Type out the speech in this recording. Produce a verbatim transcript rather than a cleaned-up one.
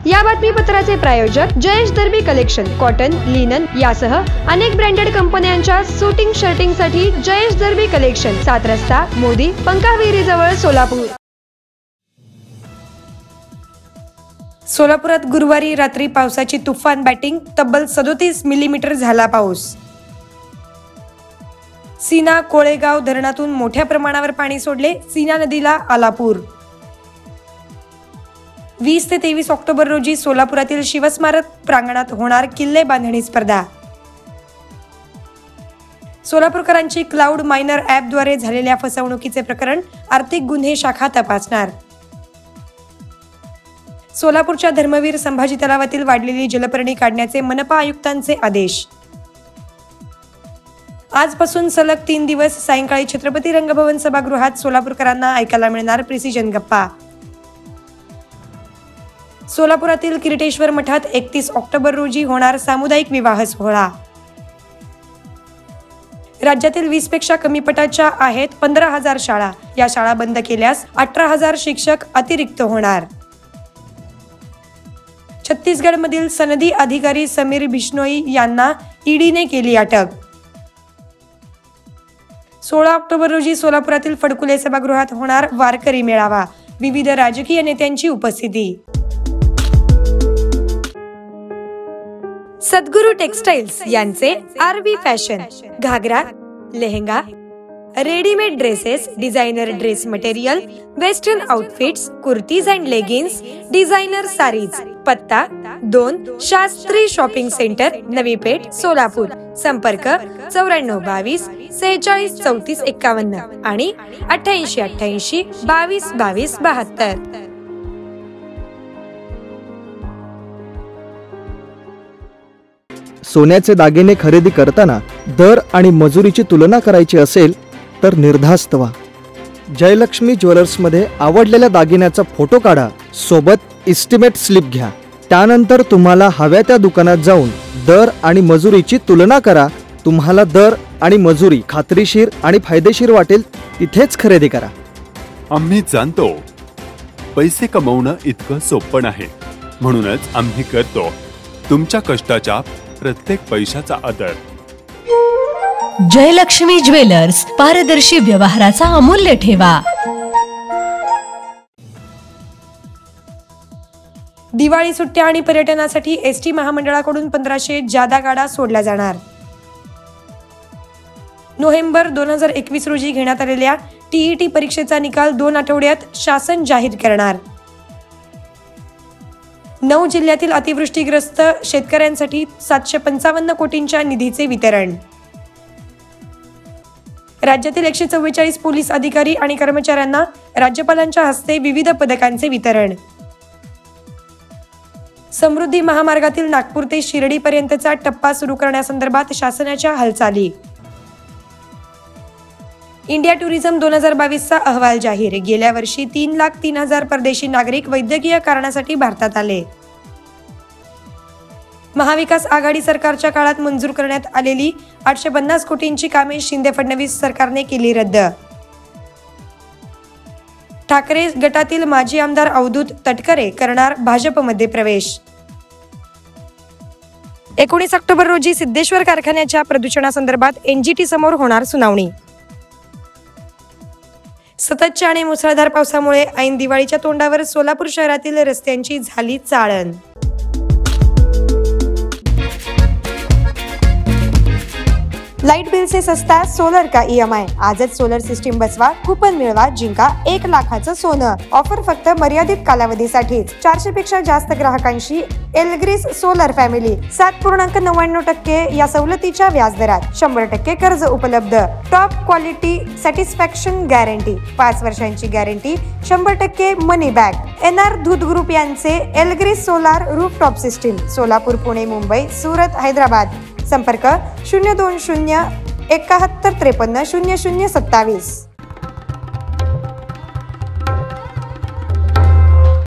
या बातमीपत्राचे प्रायोजक Jayesh Darbi collection cotton, linen यासह अनेक ब्रँडेड कंपन्यांच्या सुटिंग शर्टिंग साठी जयेश दर्बी कलेक्शन, सात रस्ता, मोदी, पंकाविहिरी जवळ, सोलापूर। सोलापुरात गुरुवारी रात्री पावसाची तुफान बॅटिंग, तब्बल सदोतीस मिलीमीटर झाला पाऊस। सीना कोळेगाव धरणातून मोठ्या प्रमाणावर पाणी सोडले, सीना नदीला आला पूर। वीस ते तेवीस ऑक्टोबर रोजी सोलापुरातील शिवस्मारक प्रांगणात होणार किल्ले बांधणी स्पर्धा। सोलापूरकरांची क्लाउड मायनर ॲपद्वारे झालेल्या फसवणुकीचे प्रकरण आर्थिक गुन्हे शाखा तपासणार। सोलापूरच्या धर्मवीर संभाजी तलावातील वाढलेली जलपर्णी काढण्याचे मनपा आयुक्तांचे आदेश। आजपासून सलग तीन दिवस सायंकाळी छत्रपती रंगभवन सभागृहात सोलापूरकरांना ऐकायला मिळणार प्रिसिजन गप्पा। सोलापुरातील किरीटेश्वर मठात एकतीस ऑक्टोबर रोजी होणार सामुदायिक विवाह सोहळा। राज्यातील वीस पेक्षा कमी पटाच्या आहेत पंधरा हजार शाळा, या शाळा बंद केल्यास अठरा हजार शिक्षक अतिरिक्त होणार। छत्तीसगडमधील सनदी अधिकारी समीर बिश्नोई यांना ईडीने केली अटक। सोळा ऑक्टोबर रोजी सोलापुरातील फडकुले सभागृहात होणार वारकरी मेळावा, विविध राजकीय नेत्यांची उपस्थिती। सद्गुरू टेक्सटाइल्स यांचे RB fashion, ghagra, lehenga, readymade dresses, designer dress material, western outfits, kurtis and leggings, designer saris. पत्ता दोन शास्त्री शॉपिंग सेंटर, नवी पेठ, सोलापूर। संपर्क चौऱ्याण्णव बावीस सेहेचाळीस चौतीस एक्कावन्न आणि अठ्ठ्याऐंशी अठ्ठ्याऐंशी बावीस बावीस बहात्तर। सोन्याचे दागिने खरेदी करताना दर आणि मजुरीची तुलना करायची असेल तर निर्धास्त व्हा। जयलक्ष्मी ज्वेलर्समध्ये आवडलेल्या दागिन्याचा फोटो काढा, सोबत इस्टिमेट स्लिप घ्या। त्यानंतर तुम्हाला हव्या त्या दुकानात जाऊन दर आणि मजुरीची तुलना करा। तुम्हाला दर आणि मजुरी खात्रीशीर आणि फायदेशीर वाटेल तिथेच खरेदी करा। आम्ही जाणतो पैसे कमवणं इतकं सोपं नाही, म्हणूनच आम्ही करतो तुमच्या कष्टाच्या प्रत्येक पैशाचा आदर। जयलक्ष्मी ज्वेलर्स, पारदर्शी व्यवहाराचा अमूल्य ठेवा। दिवाळी सुट्ट्या आणि पर्यटनासाठी एसटी महामंडळाकडून पंधराशे जादा गाड्या सोडल्या जाणार। नोव्हेंबर दोन हजार एकवीस रोजी घेण्यात आलेल्या टीईटी परीक्षेचा निकाल दोन आठवड्यात शासन जाहीर करणार। नऊ जिल्ह्यातील अतिवृष्टीग्रस्त शेतकऱ्यांसाठी सातशे पंचावन्न कोटींच्या निधीचे वितरण। राज्यातील एकशे चव्वेचाळीस पोलीस अधिकारी आणि कर्मचाऱ्यांना राज्यपालांच्या हस्ते विविध पदकांचे वितरण। समृद्धी महामार्गातील नागपूर ते शिर्डी पर्यंतचा टप्पा सुरू करण्यासंदर्भात शासनाच्या हालचाली। इंडिया टुरिझम दोन हजार बावीसचा अहवाल जाहीर। गेल्या वर्षी तीन लाख तीन हजार परदेशी नागरिक वैद्यकीय कारणासाठी भारतात आले। महाविकास आघाडी सरकारच्या काळात मंजूर करण्यात आलेली आठशे पन्नास कोटींची कामे शिंदे फडणवीस सरकारने केली रद्द। ठाकरे गटातील माजी आमदार अवधूत तटकरे करणार भाजपमध्ये प्रवेश। एकोणीस ऑक्टोबर रोजी सिद्धेश्वर कारखान्याच्या प्रदूषणासंदर्भात एनजीटी समोर होणार सुनावणी। सततच्या आणि मुसळधार पावसामुळे ऐन दिवाळीच्या तोंडावर सोलापूर शहरातील रस्त्यांची झाली चाळण। लाईट बिल से सस्ता सोलर का ईएमआय। आजच सोलर सिस्टीम बसवा, कूपन मिळवा, जिंका एक लाखाचं सोनं। ऑफर फक्त मर्यादित कालावधीसाठीच। चारशे पेक्षा जास्त ग्राहकांशी एलग्रीस सोलर फॅमिली सात पूर्णांक नव्याण्णव टक्के या सवलतीच्या व्याजदरात शंभर टक्के कर्ज उपलब्ध। टॉप क्वालिटी सॅटिस्फॅक्शन गॅरंटी, पाच वर्षांची गॅरंटी, शंभर टक्के money back. N R Dhoot group यांचे Elgris solar rooftop system, Solapur, Pune, Mumbai, Surat, Hyderabad. संपर्क शून्य दोन शून्य एकाहत्तर त्रेपन्न शून्य शून्य सत्तावीस।